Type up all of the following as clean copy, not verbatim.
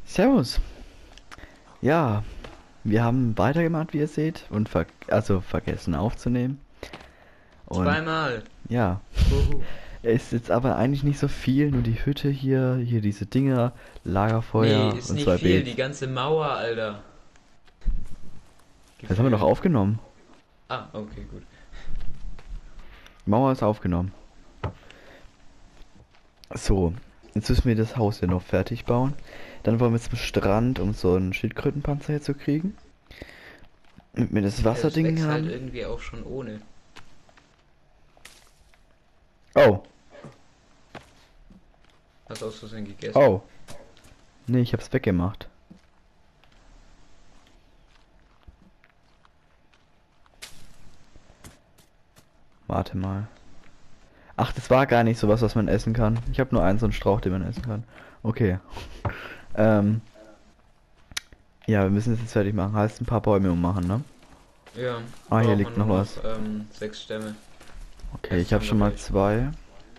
Servus. Ja, wir haben weitergemacht, wie ihr seht, und vergessen aufzunehmen. Und Zweimal. ja, Uhu. es ist jetzt aber eigentlich nicht so viel, nur die Hütte hier diese Dinger, Nee, Lagerfeuer ist und nicht zwei viel. Die Beds. ganze Mauer, Alter. Das haben wir doch Gefühlt. aufgenommen. Ah, okay, gut. Die Mauer ist aufgenommen. So, jetzt müssen wir das Haus ja noch fertig bauen. Dann wollen wir zum Strand, um so einen Schildkrötenpanzer hier zu kriegen. Damit wir das Ja, das Wasserding wächst halt haben. irgendwie auch schon ohne. Oh, Hast aus Versehen gegessen. oh. Nee, ich hab's weggemacht. Warte mal. Ach, das war gar nicht sowas, was man essen kann. Ich habe nur einen so einen Strauch, den man essen kann. Okay. Ähm, ja, wir müssen es jetzt fertig machen. Heißt ein paar Bäume ummachen, ne? Ja, Ah, hier braucht liegt man nur noch noch was. 6 Stämme. Okay, ich Rest habe haben wir schon mal gleich. 2.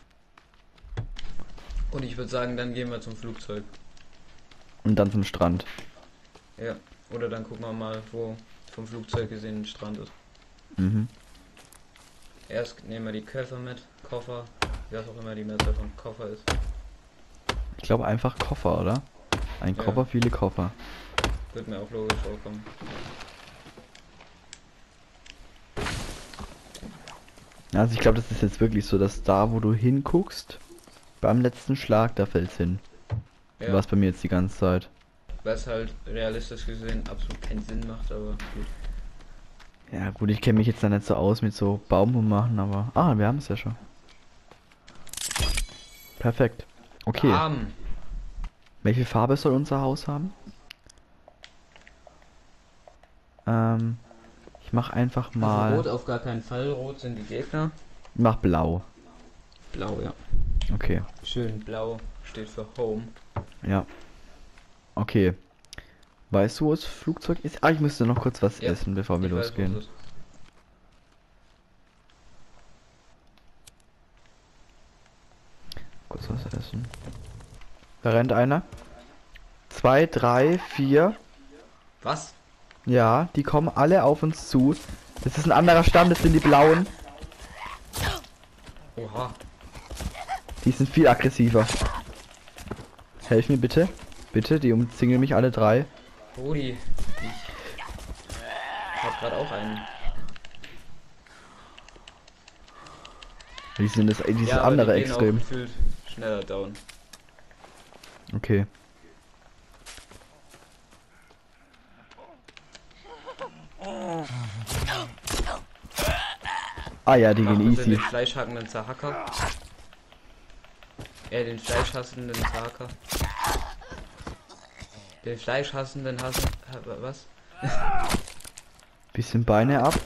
Und ich würde sagen, dann gehen wir zum Flugzeug. Und dann zum Strand. Ja. Oder dann gucken wir mal, wo vom Flugzeug gesehen ein Strand ist. Mhm. Erst nehmen wir die Köffer mit. Koffer. Was auch immer die Mehrzahl von Koffer ist. Ich glaube einfach Koffer, oder? Ein Ja, Koffer, viele Koffer. wird mir auch logisch vorkommen. Also ich glaube, das ist jetzt wirklich so, dass da, wo du hinguckst, beim letzten Schlag, da fällt's hin. So war Ja. es bei mir jetzt die ganze Zeit. Was halt realistisch gesehen absolut keinen Sinn macht, aber gut. Ja gut, ich kenne mich jetzt da nicht so aus mit so Baum ummachen, aber... Ah, wir haben es ja schon. Perfekt. Okay. Bam! Welche Farbe soll unser Haus haben? Ähm, ich mach einfach Also mal... rot auf gar keinen Fall. Rot sind die Gegner. Ich mach blau. Blau, ja. Okay. Schön blau steht für Home. Ja. Okay. Weißt du, wo das Flugzeug ist? Ah, ich müsste noch kurz was Ja, essen, bevor wir ich weiß, wo es losgehen. ist. Kurz was essen. Da rennt einer. 2, 3, 4. Was? Ja, die kommen alle auf uns zu. Das ist ein anderer Stamm, das sind die Blauen. Oha. Die sind viel aggressiver. Helf mir bitte. Bitte, die umzingeln mich alle 3. Rudi, ich hab grad auch einen. Die sind das, dieses Ja, aber die andere gehen auch Extrem. gefühlt schneller down. Okay. Ah ja, die Mach gehen bitte easy. den fleischhackenden Zahacker. Den fleischhassenden Zahacker. Den fleischhassenden Hassen. Was? Bisschen Beine ab.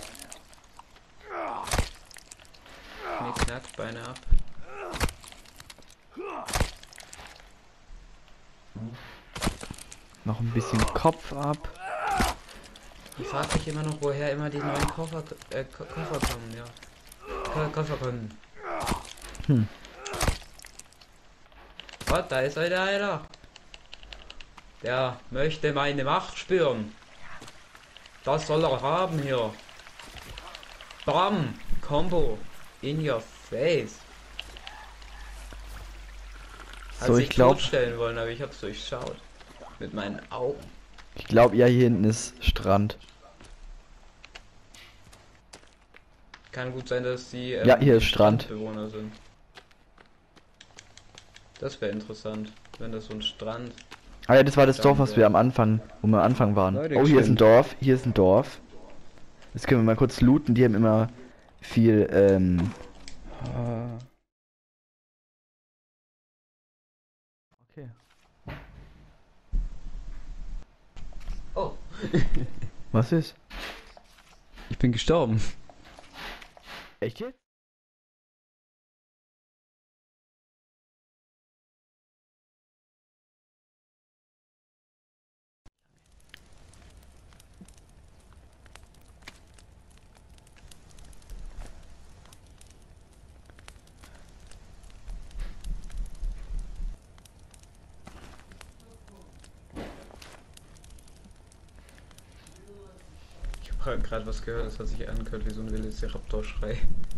Knick, knack, Beine ab. Noch ein bisschen Kopf ab. Ich frag mich immer noch, woher immer die neuen Koffer kommen, ja. Koffer kommen. Hm. Was, da ist heute einer. Der möchte meine Macht spüren. Das soll er haben hier. Bam! Combo. In your face. Hat So, sich ich glaube, totstellen wollen, aber ich hab's durchschaut. Mit meinen Augen. ja, hier hinten ist Strand. Kann gut sein, dass die Ja, hier ist die Strand. Strandbewohner sind. Das wäre interessant, wenn das so ein Strand. Ah ja, das war das Dann Dorf, was wir am Anfang, wo wir am Anfang waren. Leute, Oh, hier ist ein geschwind. Dorf. Hier ist ein Dorf. Jetzt können wir mal kurz looten. Die haben immer viel, Okay. Oh, Was ist? ich bin gestorben. Echt jetzt? habe gerade was gehört, das hat sich angehört wie so ein Velociraptor-Schrei.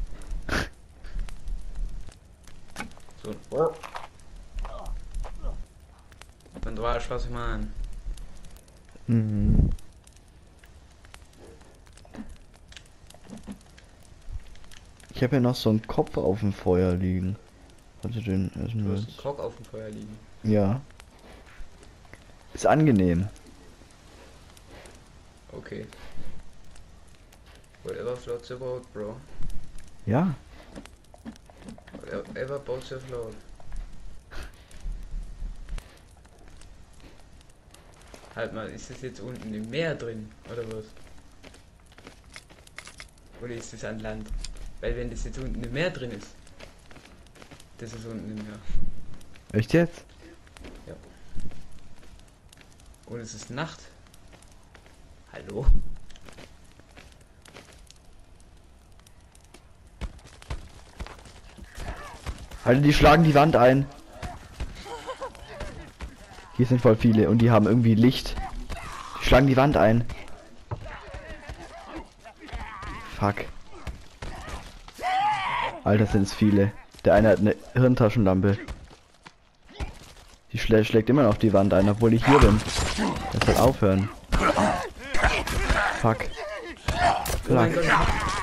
So ein Wenn du weißt, was ich meine. Mhm. Ich habe ja noch so einen Kopf auf dem Feuer liegen. Falls du den essen Du hast einen willst. Kock auf dem Feuer liegen. Ja. Ist angenehm. Okay. Whatever floats your boat, bro. Ja. Whatever boats your float. Halt mal, ist das jetzt unten im Meer drin, oder was? Oder ist das an Land? Weil wenn das jetzt unten im Meer drin ist, das ist unten im Meer. Echt jetzt? Ja. Und es ist Nacht. Hallo? Alter, die schlagen die Wand ein. Hier sind voll viele und die haben irgendwie Licht. Die schlagen die Wand ein. Fuck. Alter, sind es viele. Der eine hat eine Hirntaschenlampe. Die schlägt immer noch auf die Wand ein, obwohl ich hier bin. Das soll aufhören. Fuck. Oh mein Fuck. Gott,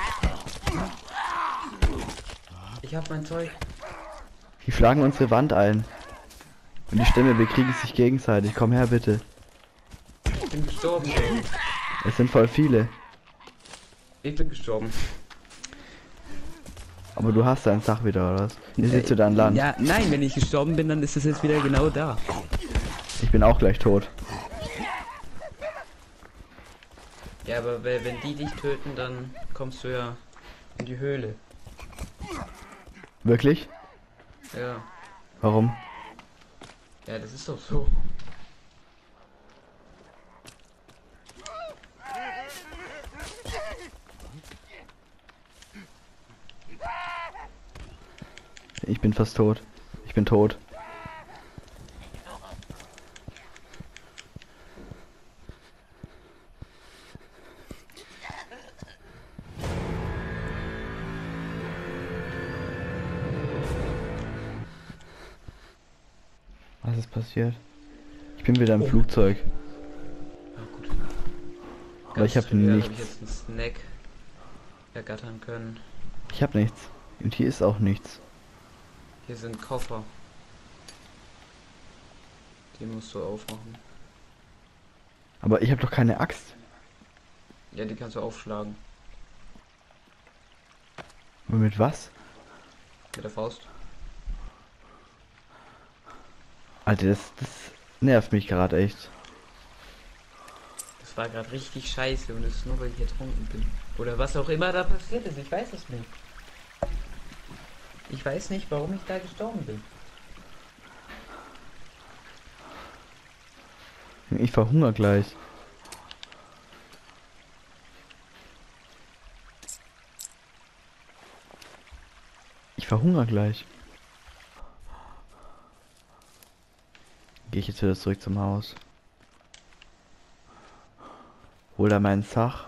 ich hab mein Zeug. Die schlagen unsere Wand ein. Und die Stämme bekriegen sich gegenseitig. Komm her, bitte. Ich bin gestorben, ey. Es sind voll viele. Ich bin gestorben. Aber du hast dein Sach wieder, oder was? Ist jetzt wieder an Land. Ja, nein, wenn ich gestorben bin, dann ist es jetzt wieder genau da. Ich bin auch gleich tot. Ja, aber wenn die dich töten, dann kommst du ja in die Höhle. Wirklich? Ja. Warum? Ja, das ist doch so. Ich bin fast tot. Ich bin tot. Was ist passiert? Ich bin wieder im Flugzeug. Ja, gut. Aber ich habe trivial nichts. Hab ich jetzt einen Snack ergattern können. Ich habe nichts. Und hier ist auch nichts. Hier sind Koffer. Die musst du aufmachen. Aber ich habe doch keine Axt. Ja, die kannst du aufschlagen. Und mit was? Mit der Faust. Alter, das nervt mich gerade echt. Das war gerade richtig scheiße und es ist nur, weil ich ertrunken bin. Oder was auch immer da passiert ist, ich weiß es nicht. Ich weiß nicht, warum ich da gestorben bin. Ich verhungere gleich. Ich verhungere gleich. Gehe ich jetzt wieder zurück zum Haus. Hol da meinen Sach.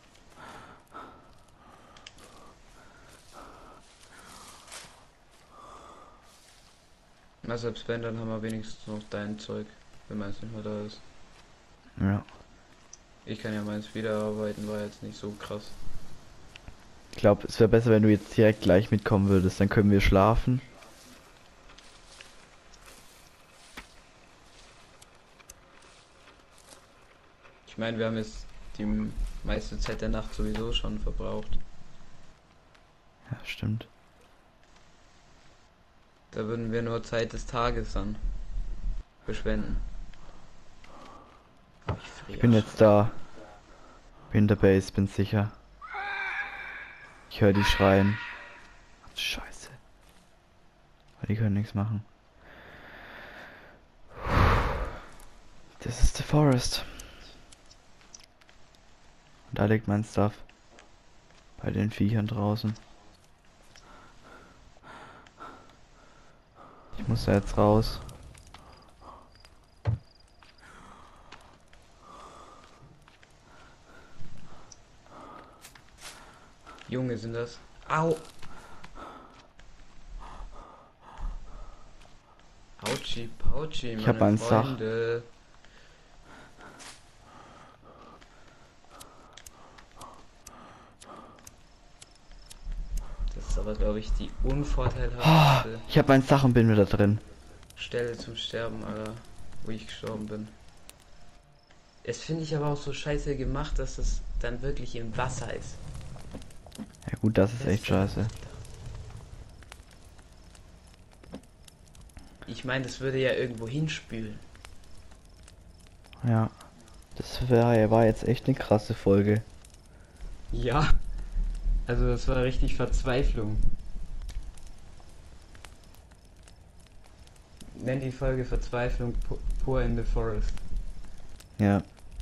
Na, selbst wenn, dann haben wir wenigstens noch dein Zeug, wenn meins nicht mehr da ist. Ja. Ich kann ja meins wiederarbeiten, war jetzt nicht so krass. Ich glaube, es wäre besser, wenn du jetzt direkt gleich mitkommen würdest. Dann können wir schlafen. Ich meine, wir haben jetzt die meiste Zeit der Nacht sowieso schon verbraucht. Ja, stimmt. Da würden wir nur Zeit des Tages dann verschwenden. Ich bin jetzt da. Bin in der Base, bin sicher. Ich höre die schreien. Scheiße. Die können nichts machen. Das ist the forest. Und da liegt mein Stuff. Bei den Viechern draußen. Ich muss da jetzt raus. Junge sind das. Au! Autschi, Pautschi, Ich hab meine einen Sach. Freunde. Das ist aber, glaube ich, die unvorteilhafteste Ich habe meine Sachen bin wieder drin. Stelle zum Sterben, Alter, wo ich gestorben bin. Es finde ich aber auch so scheiße gemacht, dass es dann wirklich im Wasser ist. Ja gut, das ist echt scheiße. Ich meine, das würde ja irgendwo hinspülen. Ja. War jetzt echt eine krasse Folge. Ja. Also das war richtig Verzweiflung. Nenn die Folge Verzweiflung pur in the forest. Ja.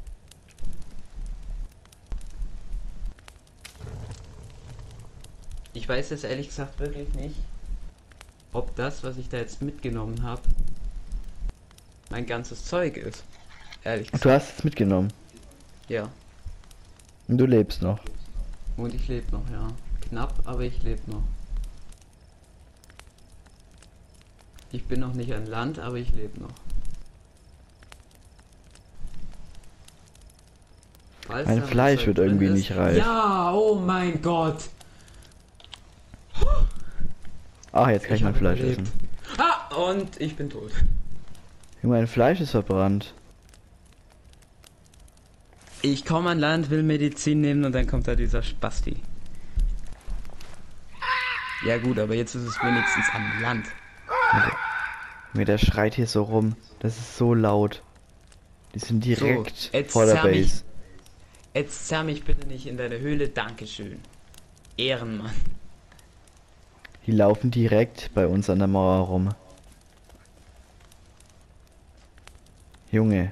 Ich weiß jetzt ehrlich gesagt wirklich nicht, ob das, was ich da jetzt mitgenommen habe, mein ganzes Zeug ist. Ehrlich Und gesagt. du hast es mitgenommen. Ja. Und du lebst noch. Und ich lebe noch, ja. Knapp, aber ich lebe noch. Ich bin noch nicht an Land, aber ich lebe noch. Falls Mein da Fleisch Zeug wird drin irgendwie ist- nicht reif. Ja, oh mein Gott. Ach, jetzt kann ich mein hab Fleisch überlebt. essen. Ah, und ich bin tot. Junge, mein Fleisch ist verbrannt. Ich komme an Land, will Medizin nehmen und dann kommt da dieser Spasti. Ja gut, aber jetzt ist es wenigstens an Land. Junge, der schreit hier so rum. Das ist so laut. Die sind direkt jetzt vor der zerr mich- Base. Jetzt zerr mich bitte nicht in deine Höhle, Dankeschön. Ehrenmann. Die laufen direkt bei uns an der Mauer rum. Junge.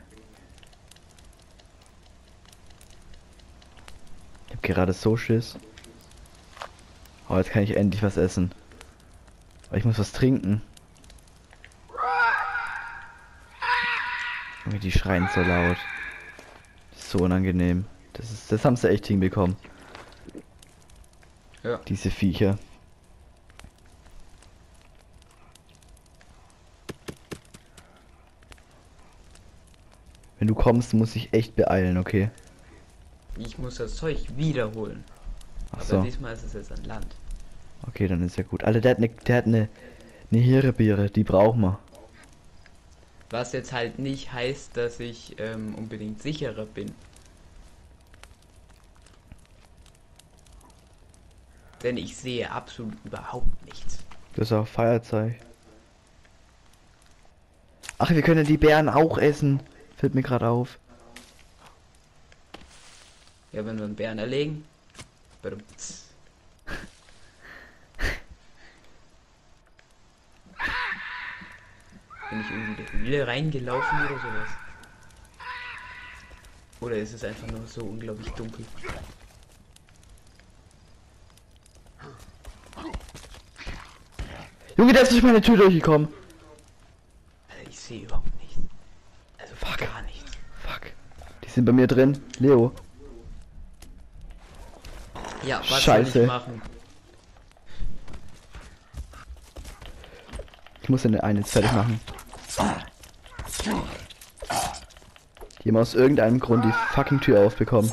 Ich hab gerade so Schiss. Aber jetzt kann ich endlich was essen. Aber ich muss was trinken. Junge, die schreien so laut. Das ist so unangenehm. Das haben sie echt hinbekommen. Ja. Diese Viecher. Wenn du kommst, muss ich echt beeilen, okay? Ich muss das Zeug wiederholen. Ach Aber so. diesmal ist es jetzt an Land. Okay, dann ist ja gut. Alter, der hat eine Hirbeere, die brauchen wir. Was jetzt halt nicht heißt, dass ich unbedingt sicherer bin. Denn ich sehe absolut überhaupt nichts. Das ist auch Feierzeug. Ach, wir können die Beeren auch essen. Fällt mir gerade auf. Ja, wenn wir einen Bären erlegen. Badumts. Bin ich irgendwie in die Höhle reingelaufen oder sowas? Oder ist es einfach nur so unglaublich dunkel? Junge, der ist durch meine Tür durchgekommen. Also ich sehe überhaupt nichts. Also gar nichts. Fuck. Die sind bei mir drin. Leo. Ja, was soll Scheiße. ich machen? Ich muss den einen jetzt fertig machen. Die haben aus irgendeinem Grund die fucking Tür aufbekommen.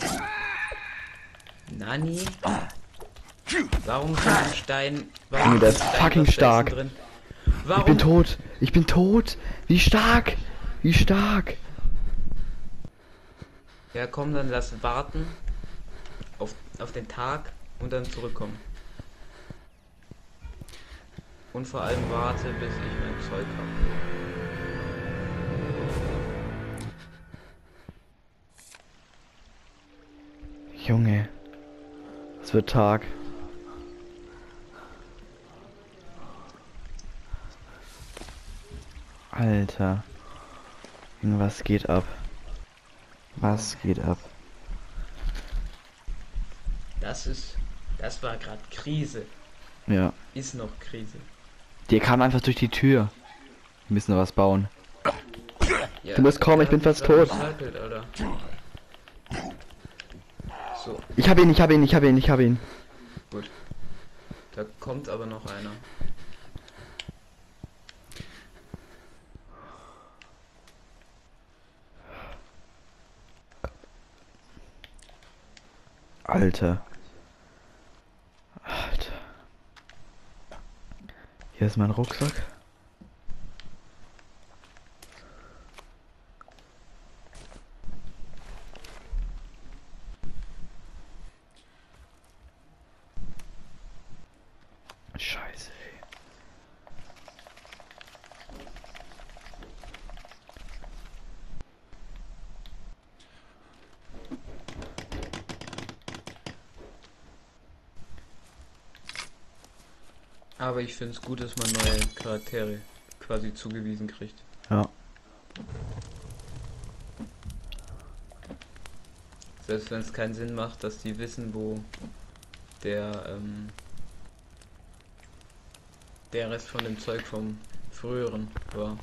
Nani? Warum sind ein Stein? Warum Junge, der ist ist ein Stein fucking was da stark. drin? Ich Warum? bin tot. Ich bin tot. Wie stark. Wie stark. Ja, komm, dann lass warten auf den Tag und dann zurückkommen. Und vor allem warte, bis ich mein Zeug habe. Junge. Es wird Tag. Alter. Junge, was geht ab? Was geht ab? Das war gerade Krise. Ja. Ist noch Krise. Der kam einfach durch die Tür. Wir müssen noch was bauen. Ja, Du musst kommen, ich bin fast tot. Recycelt, Alter. So, Ich hab ihn. Gut. Da kommt aber noch einer. Alter. Alter. Hier ist mein Rucksack. Scheiße, ey. Aber ich finde es gut, dass man neue Charaktere quasi zugewiesen kriegt. Ja. Selbst wenn es keinen Sinn macht, dass die wissen, wo der, der Rest von dem Zeug vom früheren war.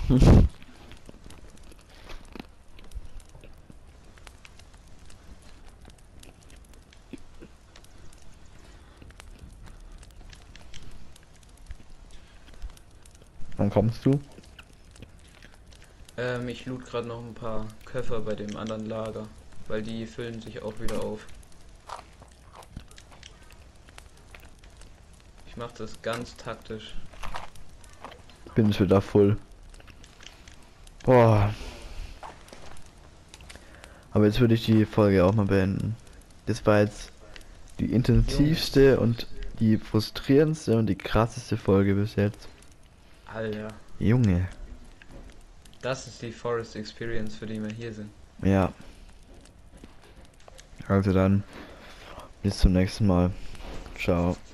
Wann kommst du? Ich loot gerade noch ein paar Köffer bei dem anderen Lager, weil die füllen sich auch wieder auf. Ich mache das ganz taktisch. Bin ich wieder voll. Boah. Aber jetzt würde ich die Folge auch mal beenden. Das war jetzt die intensivste und die frustrierendste und die krasseste Folge bis jetzt. Alter, Junge. das ist die Forest Experience, für die wir hier sind. Ja. Also dann, bis zum nächsten Mal. Ciao.